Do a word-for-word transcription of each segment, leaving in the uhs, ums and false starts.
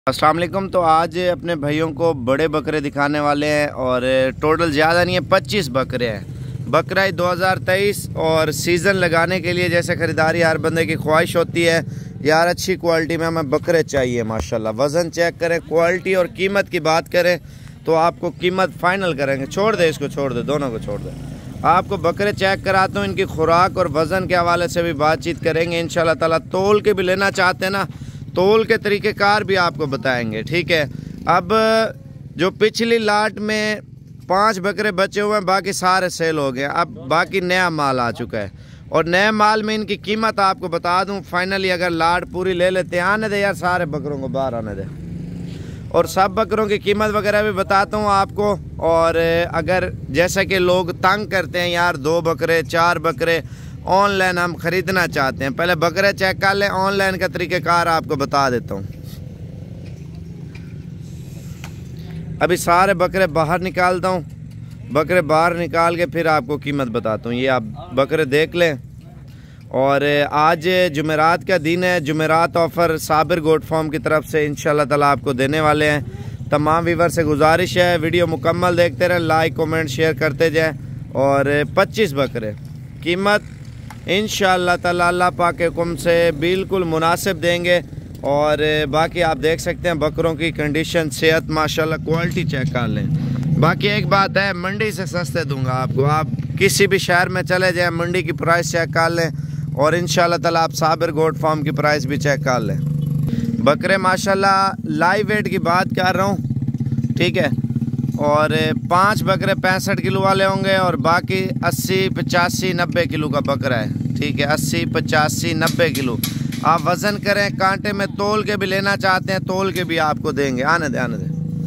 अस्सलाम वालेकुम। तो आज अपने भाइयों को बड़े बकरे दिखाने वाले हैं और टोटल ज़्यादा नहीं है, पच्चीस बकरे हैं। बकरा दो हज़ार तेईस और सीज़न लगाने के लिए जैसे ख़रीदारी हर बंदे की ख्वाहिश होती है, यार अच्छी क्वालिटी में हमें बकरे चाहिए माशाल्लाह। वज़न चेक करें, क्वालिटी और कीमत की बात करें तो आपको कीमत फ़ाइनल करेंगे। छोड़ दे इसको, छोड़ दे, दोनों को छोड़ दे। आपको बकरे चेक कराता हूँ, इनकी खुराक और वज़न के हवाले से भी बातचीत करेंगे इंशाल्लाह ताला। तोल के भी लेना चाहते हैं ना, तोल के तरीक़ेकार भी आपको बताएंगे, ठीक है। अब जो पिछली लाट में पांच बकरे बचे हुए हैं, बाकी सारे सेल हो गए। अब बाकी नया माल आ चुका है और नए माल में इनकी कीमत आपको बता दूं फाइनली। अगर लाट पूरी ले लेते हैं, आने दे यार, सारे बकरों को बाहर आने दे, और सब बकरों की कीमत वगैरह भी बताता हूँ आपको। और अगर जैसा कि लोग तंग करते हैं यार, दो बकरे चार बकरे ऑनलाइन हम ख़रीदना चाहते हैं, पहले बकरे चेक कर लें। ऑनलाइन का तरीक़ेकार आपको बता देता हूँ। अभी सारे बकरे बाहर निकालता हूँ, बकरे बाहर निकाल के फिर आपको कीमत बताता हूँ। ये आप बकरे देख लें। और आज जुमेरात का दिन है, जुमेरात ऑफ़र साबिर गोट फार्म की तरफ से इंशाल्लाह ताला आपको देने वाले हैं। तमाम व्यूअर से गुजारिश है वीडियो मुकम्मल देखते रहें, लाइक कमेंट शेयर करते जाएँ। और पच्चीस बकरे कीमत इंशाअल्लाह ताला अल्लाह पाक के हुक्म से बिल्कुल मुनासिब देंगे। और बाकी आप देख सकते हैं बकरों की कंडीशन, सेहत माशाल्लाह, क्वालिटी चेक कर लें। बाकी एक बात है, मंडी से सस्ते दूंगा आपको। आप किसी भी शहर में चले जाएं, मंडी की प्राइस चेक कर लें और इंशाअल्लाह ताला आप साबिर गोट फार्म की प्राइस भी चेक कर लें। बकरे माशाल्लाह लाइव वेट की बात कर रहा हूँ, ठीक है। और पांच बकरे पैंसठ किलो वाले होंगे और बाकी अस्सी पचासी नब्बे किलो का बकरा है, ठीक है। अस्सी पचासी नब्बे किलो आप वज़न करें। कांटे में तोल के भी लेना चाहते हैं, तोल के भी आपको देंगे। आने दे, आने दे।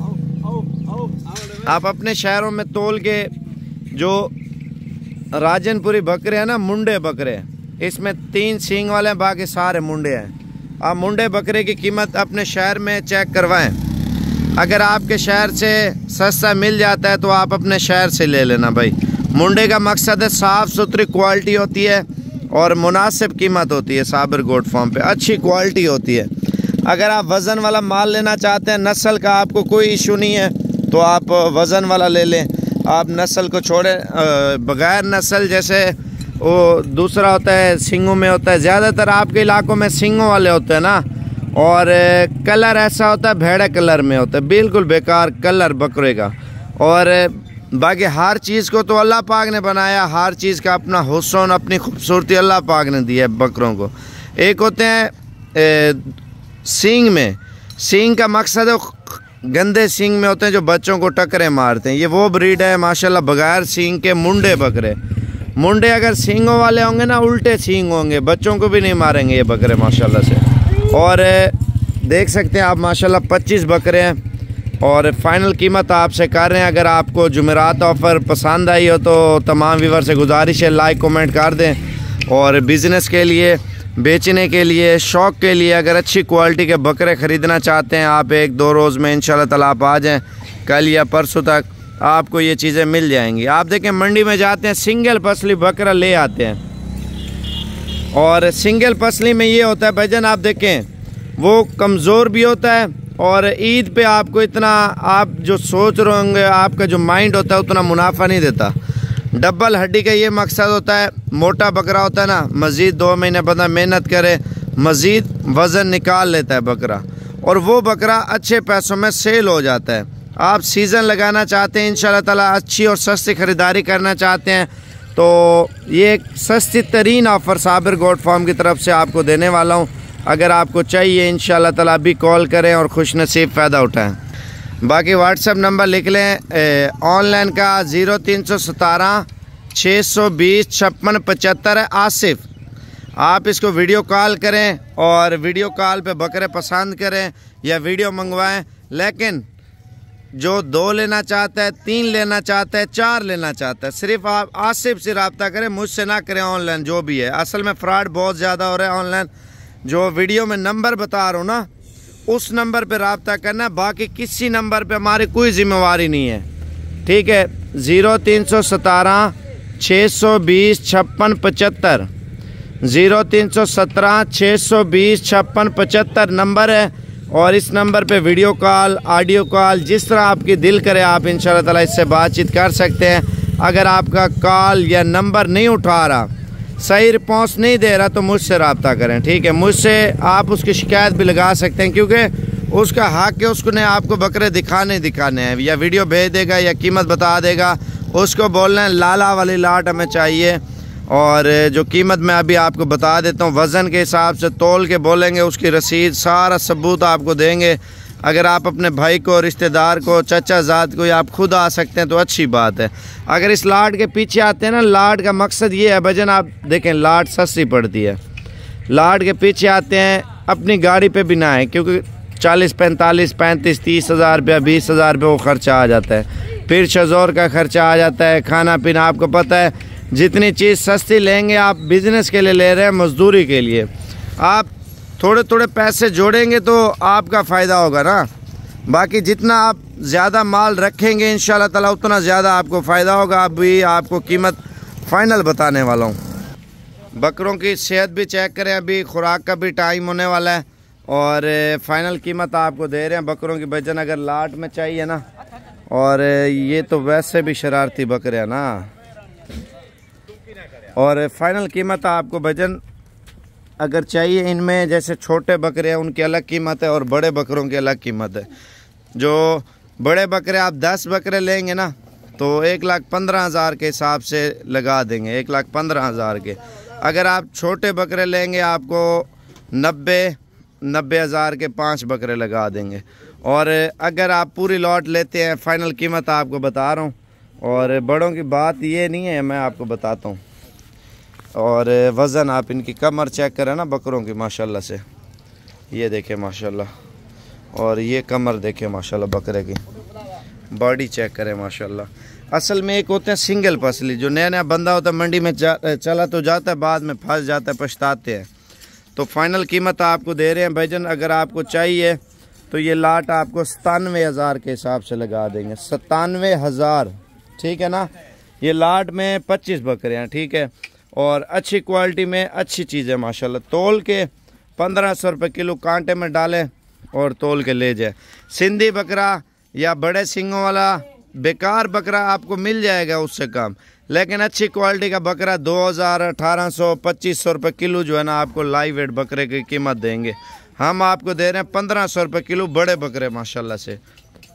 आप अपने शहरों में तोल के, जो राजनपुरी बकरे हैं ना, मुंडे बकरे, इसमें तीन सींग वाले हैं, बाकी सारे मुंडे हैं। आप मुंडे बकरे की कीमत अपने शहर में चेक करवाएं। अगर आपके शहर से सस्ता मिल जाता है तो आप अपने शहर से ले लेना भाई। मुंडे का मकसद है साफ़ सुथरी क्वालिटी होती है और मुनासिब कीमत होती है। साबिर गोट फार्म पे अच्छी क्वालिटी होती है। अगर आप वज़न वाला माल लेना चाहते हैं, नस्ल का आपको कोई इशू नहीं है, तो आप वज़न वाला ले लें। आप नस्ल को छोड़े, बग़ैर नस्ल जैसे वो दूसरा होता है, सींगों में होता है। ज़्यादातर आपके इलाकों में सींगों वाले होते हैं ना, और कलर ऐसा होता है, भेड़े कलर में होता है, बिल्कुल बेकार कलर बकरे का। और बाकी हर चीज़ को तो अल्लाह पाक ने बनाया, हर चीज़ का अपना हुस्न, अपनी खूबसूरती अल्लाह पाक ने दी है बकरों को। एक होते हैं सींग में, सींग का मकसद है गंदे सींग में होते हैं जो बच्चों को टक्करें मारते हैं। ये वो ब्रीड है माशाल्लाह, बगैर सींग के मुंडे बकरे। मुंडे अगर सींगों वाले होंगे ना, उल्टे सींग होंगे, बच्चों को भी नहीं मारेंगे ये बकरे माशाल्लाह से। और देख सकते हैं आप माशाल्लाह पच्चीस बकरे हैं और फाइनल कीमत आपसे कर रहे हैं। अगर आपको जुमेरात ऑफ़र पसंद आई हो तो तमाम व्यूअर से गुजारिश है लाइक कमेंट कर दें। और बिज़नेस के लिए, बेचने के लिए, शौक़ के लिए अगर अच्छी क्वालिटी के बकरे ख़रीदना चाहते हैं, आप एक दो रोज़ में इंशाल्लाह ताला आप आ जाएँ, कल या परसों तक आपको ये चीज़ें मिल जाएंगी। आप देखें मंडी में जाते हैं, सिंगल पसली बकरा ले आते हैं। और सिंगल पसली में ये होता है भाईजान, आप देखें वो कमज़ोर भी होता है और ईद पे आपको इतना, आप जो सोच रहे होंगे, आपका जो माइंड होता है उतना मुनाफा नहीं देता। डबल हड्डी का ये मकसद होता है, मोटा बकरा होता है ना, मज़ीद दो महीने बंदा मेहनत करे, मज़ीद वज़न निकाल लेता है बकरा, और वो बकरा अच्छे पैसों में सेल हो जाता है। आप सीज़न लगाना चाहते हैं इंशाल्लाह ताला, अच्छी और सस्ती ख़रीदारी करना चाहते हैं, तो ये एक सस्ती तरीन ऑफ़र साबिर गोट फार्म की तरफ से आपको देने वाला हूँ। अगर आपको चाहिए इंशाल्लाह ताला अभी कॉल करें और खुश नसीब फ़ायदा उठाएँ। बाकी व्हाट्सएप नंबर लिख लें ऑनलाइन का, ज़ीरो तीन सौ सतारह छः सौ बीस छप्पन पचहत्तर है आसिफ। आप इसको वीडियो कॉल करें और वीडियो कॉल पे बकरे पसंद करें या वीडियो मंगवाएं। लेकिन जो दो लेना चाहता है, तीन लेना चाहता है, चार लेना चाहता है, सिर्फ आप आसिफ से रब्ता करें, मुझसे ना करें ऑनलाइन जो भी है। असल में फ़्रॉड बहुत ज़्यादा हो रहा है ऑनलाइन। जो वीडियो में नंबर बता रहा हूँ ना, उस नंबर पे रब्ता करना, बाकी किसी नंबर पे हमारी कोई जिम्मेवारी नहीं है, ठीक है। ज़ीरो तीन सौ सतारह छः सौ बीस छप्पन पचहत्तर, ज़ीरो तीन सौ सत्रह छः सौ बीस छप्पन पचहत्तर नंबर है। और इस नंबर पे वीडियो कॉल, ऑडियो कॉल, जिस तरह आपकी दिल करे आप इंशाल्लाह ताला इससे बातचीत कर सकते हैं। अगर आपका कॉल या नंबर नहीं उठा रहा, सही रिस्पॉन्स नहीं दे रहा, तो मुझसे रब्ता करें, ठीक है। मुझसे आप उसकी शिकायत भी लगा सकते हैं, क्योंकि उसका हक है, उसको ने आपको बकरे दिखाने दिखाने हैं, या वीडियो भेज देगा या कीमत बता देगा। उसको बोलना है लाला वाली लाट हमें चाहिए, और जो कीमत मैं अभी आपको बता देता हूँ, वज़न के हिसाब से तोल के बोलेंगे, उसकी रसीद सारा सबूत आपको देंगे। अगर आप अपने भाई को, रिश्तेदार को, चचा ज़ात को, या आप खुद आ सकते हैं तो अच्छी बात है। अगर इस लाट के पीछे आते हैं ना, लाट का मकसद ये है भजन, आप देखें लाट सस्ती पड़ती है। लाट के पीछे आते हैं, अपनी गाड़ी पे भी ना आए, क्योंकि चालीस पैंतालीस पैंतीस तीस हज़ार रुपया, बीस हज़ार रुपये वो ख़र्चा आ जाता है। फिर शज़ोर का ख़र्चा आ जाता है, खाना पीना। आपको पता है जितनी चीज़ सस्ती लेंगे, आप बिज़नेस के लिए ले रहे हैं, मजदूरी के लिए। आप थोड़े थोड़े पैसे जोड़ेंगे तो आपका फ़ायदा होगा ना। बाकी जितना आप ज़्यादा माल रखेंगे इंशाल्लाह ताला उतना ज़्यादा आपको फ़ायदा होगा। अभी आपको कीमत फ़ाइनल बताने वाला हूँ। बकरों की सेहत भी चेक करें, अभी खुराक का भी टाइम होने वाला है, और फ़ाइनल कीमत आपको दे रहे हैं बकरों की भजन। अगर लाट में चाहिए ना, और ये तो वैसे भी शरारती बकरे हैं ना, और फाइनल कीमत आपको भजन अगर चाहिए इनमें, जैसे छोटे बकरे हैं उनकी अलग कीमत है और बड़े बकरों की अलग कीमत है। जो बड़े बकरे आप दस बकरे लेंगे ना, तो एक लाख पंद्रह हज़ार के हिसाब से लगा देंगे, एक लाख पंद्रह हज़ार के। अगर आप छोटे बकरे लेंगे आपको नब्बे नब्बे हज़ार के पाँच बकरे लगा देंगे। और अगर आप पूरी लॉट लेते हैं, फ़ाइनल कीमत आपको बता रहा हूँ। और बड़ों की बात ये नहीं है, मैं आपको बताता हूँ। और वज़न आप इनकी कमर चेक करें ना बकरों की, माशाल्लाह से, ये देखें माशाल्लाह, और ये कमर देखें माशाल्लाह, बकरे की बॉडी चेक करें माशाल्लाह। असल में एक होते हैं सिंगल पसली, जो नया नया बंदा होता है मंडी में चला तो जाता है, बाद में फंस जाता है, पछताते हैं। तो फाइनल कीमत आपको दे रहे हैं भाईजान। अगर आपको चाहिए तो ये लाट आपको सतानवे हज़ार के हिसाब से लगा देंगे, सतानवे हज़ार, ठीक है ना। ये लाट में पच्चीस बकरे हैं, ठीक है, और अच्छी क्वालिटी में अच्छी चीज़ें माशाल्लाह। तोल के पंद्रह सौ रुपये किलो कांटे में डालें और तोल के ले जाए। सिंधी बकरा या बड़े सींगों वाला बेकार बकरा आपको मिल जाएगा उससे कम, लेकिन अच्छी क्वालिटी का बकरा दो हज़ार अठारह सौ पच्चीस सौ रुपये किलो जो है ना, आपको लाइव वेट बकरे की कीमत देंगे। हम आपको दे रहे हैं पंद्रह सौ रुपये किलो बड़े बकरे माशाल्लाह से।